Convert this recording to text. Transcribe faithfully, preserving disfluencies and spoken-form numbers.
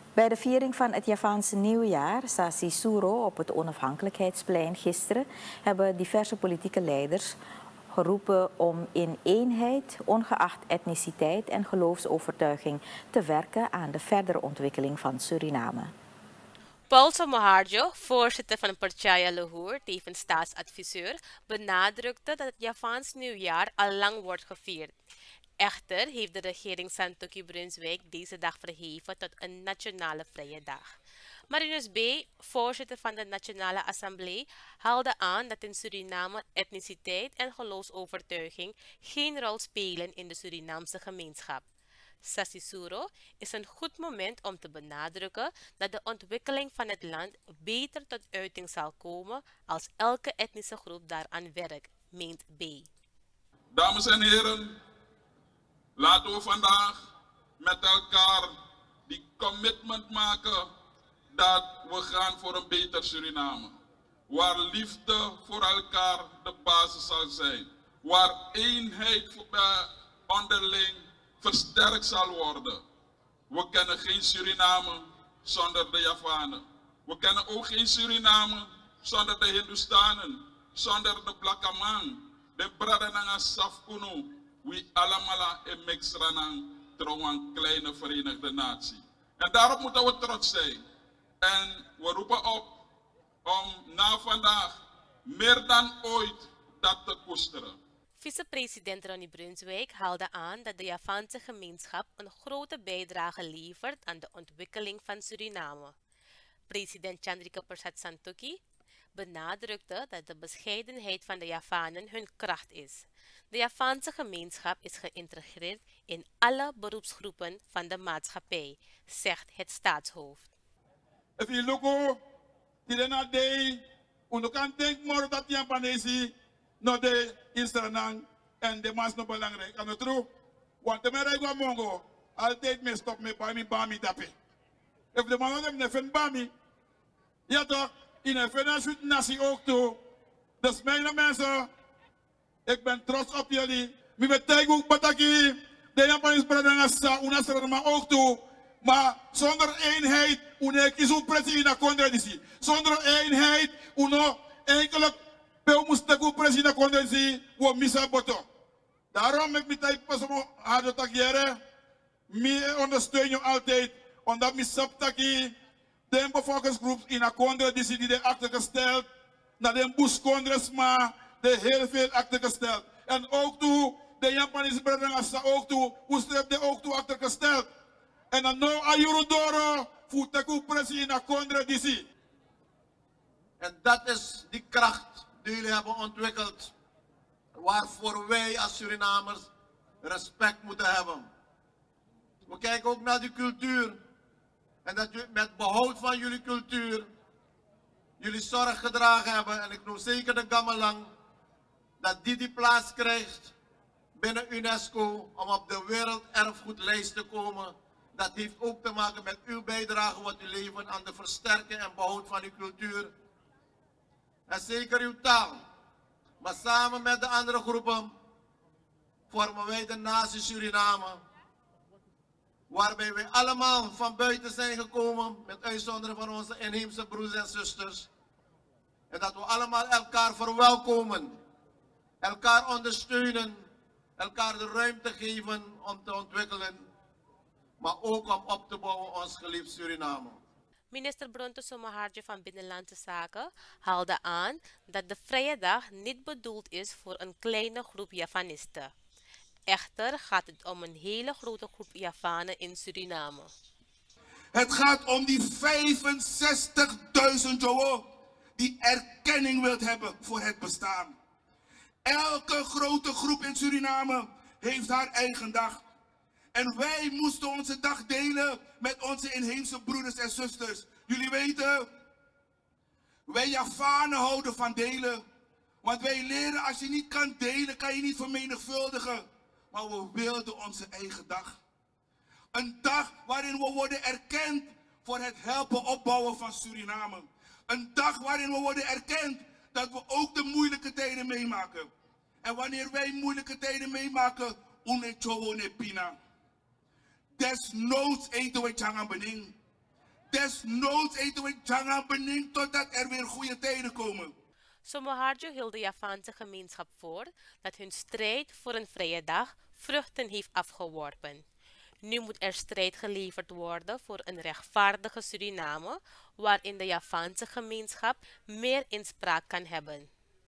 Bij de viering van het Javaanse nieuwjaar, Sasisuro, op het Onafhankelijkheidsplein gisteren, hebben diverse politieke leiders geroepen om in eenheid, ongeacht etniciteit en geloofsovertuiging, te werken aan de verdere ontwikkeling van Suriname. Paul Somoharjo, voorzitter van Partjaya Lahore, tevens staatsadviseur, benadrukte dat het Javaans nieuwjaar al lang wordt gevierd. Echter heeft de regering Santokki-Brunswijk deze dag verheven tot een nationale vrije dag. Marinus B., voorzitter van de Nationale Assemblée, haalde aan dat in Suriname etniciteit en geloofsovertuiging geen rol spelen in de Surinaamse gemeenschap. Sasisuro is een goed moment om te benadrukken dat de ontwikkeling van het land beter tot uiting zal komen als elke etnische groep daaraan werkt, meent B. Dames en heren, laten we vandaag met elkaar die commitment maken dat we gaan voor een beter Suriname. Waar liefde voor elkaar de basis zal zijn. Waar eenheid onderling versterkt zal worden. We kennen geen Suriname zonder de Javanen. We kennen ook geen Suriname zonder de Hindustanen, zonder de Blakaman, de Bradananga Safkunu. We allemaal in Mixranang trouw een kleine Verenigde Natie. En daarop moeten we trots zijn. En we roepen op om na vandaag meer dan ooit dat te koesteren. Vicepresident Ronnie Brunswijk haalde aan dat de Javaanse gemeenschap een grote bijdrage levert aan de ontwikkeling van Suriname. President Chandrika Persat Santokhi benadrukte dat de bescheidenheid van de Javanen hun kracht is. De Javaanse gemeenschap is geïntegreerd in alle beroepsgroepen van de maatschappij, zegt het staatshoofd. If you look at the day, you can think more that the Japanese no de Instagram and the mas no belangrijk. And the true, want the mere go mongo, I'll take me stop me by me bami dape. If the man of them nefen bami, ja toch, in een financiële natie ook toe. Dus mijn mensen, ik ben trots op jullie. Mi betekent ook bataki, de Japanese bradanga sa unasra maar ook toe. Maar zonder eenheid, unek is ook precies in de contradictie. Zonder eenheid, uno enkele peu moest precies in de contradictie, we missen boto. Daarom heb ik mij pas om harde takiere. Mi ondersteun je altijd, omdat mi saptaki de bevolkingsgroep in de contradictie die de acte gesteld, naar de buscongres maar de heel veel acte gesteld. En ook toe, de Japanese bradanga ook toe, hoe heeft de ook toe acte gesteld. En dan nou ayurudoro voet ik precies in de contradictie. En dat is die kracht die jullie hebben ontwikkeld, waarvoor wij als Surinamers respect moeten hebben. We kijken ook naar die cultuur en dat jullie met behoud van jullie cultuur jullie zorg gedragen hebben. En ik noem zeker de Gamelang, dat die die plaats krijgt binnen UNESCO om op de werelderfgoedlijst te komen. Dat heeft ook te maken met uw bijdrage wat u levert aan de versterken en behoud van uw cultuur. En zeker uw taal. Maar samen met de andere groepen vormen wij de natie Suriname. Waarbij wij allemaal van buiten zijn gekomen, met uitzondering van onze inheemse broers en zusters. En dat we allemaal elkaar verwelkomen, elkaar ondersteunen, elkaar de ruimte geven om te ontwikkelen. Maar ook om op te bouwen ons geliefd Suriname. Minister Bronto Somoharjo van Binnenlandse Zaken haalde aan dat de vrije dag niet bedoeld is voor een kleine groep Javanisten. Echter gaat het om een hele grote groep Javanen in Suriname. Het gaat om die vijfenzestigduizend Jowo die erkenning wilt hebben voor het bestaan. Elke grote groep in Suriname heeft haar eigen dag. En wij moesten onze dag delen met onze inheemse broeders en zusters. Jullie weten, wij Javanen houden van delen. Want wij leren, als je niet kan delen, kan je niet vermenigvuldigen. Maar we wilden onze eigen dag. Een dag waarin we worden erkend voor het helpen opbouwen van Suriname. Een dag waarin we worden erkend dat we ook de moeilijke tijden meemaken. En wanneer wij moeilijke tijden meemaken, unechowo ne pina. Desnoods eten we tjanga bening. Desnoods eten we tjanga bening totdat er weer goede tijden komen. Somoharjo hield de Javaanse gemeenschap voor dat hun strijd voor een vrije dag vruchten heeft afgeworpen. Nu moet er strijd geleverd worden voor een rechtvaardige Suriname, waarin de Javaanse gemeenschap meer inspraak kan hebben.